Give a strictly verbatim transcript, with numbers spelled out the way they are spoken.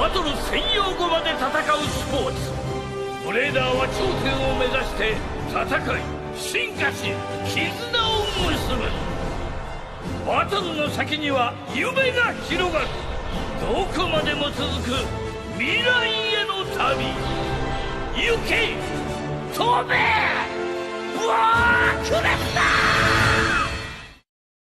バトル専用語まで戦うスポーツ。ブレーダーは頂点を目指して戦い進化し絆を結ぶ。バトルの先には夢が広がる。どこまでも続く未来への旅。行け飛べブラックレスター。